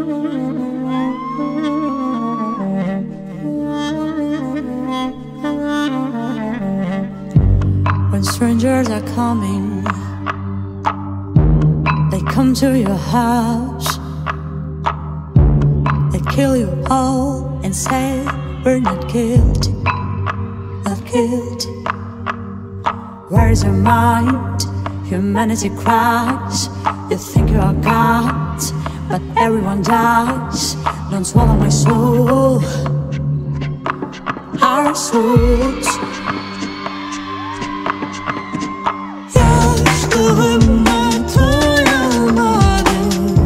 When strangers are coming, they come to your house, they kill you all and say we're not guilty, not guilty. Where's your mind? Humanity cries. You think you are God, but everyone dies. Don't swallow my soul, our souls. Yastığıma doyamadım.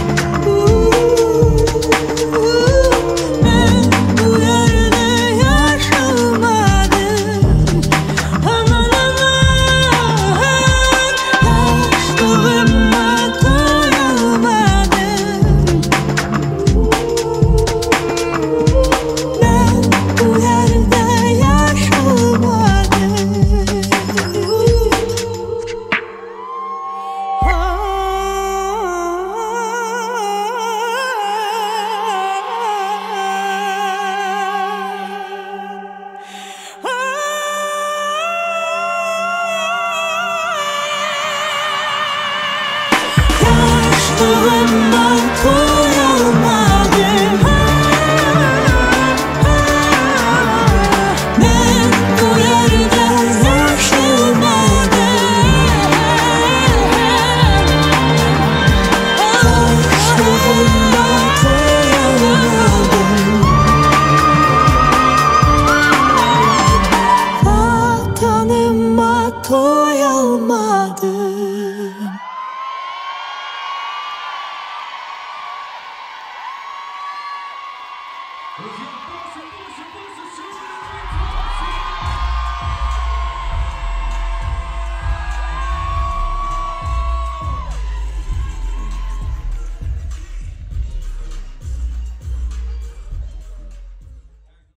Ben bu yerde yaşamadım. Aman aman, yastığıma doyamadım. Ben bu yerde yaşamadım. Yastığımdan koyamadım. Ben bu yerde yaşamadım. Yastığımdan koyamadım. Vatanıma doyamadım. Друзья, просим, просим, просим,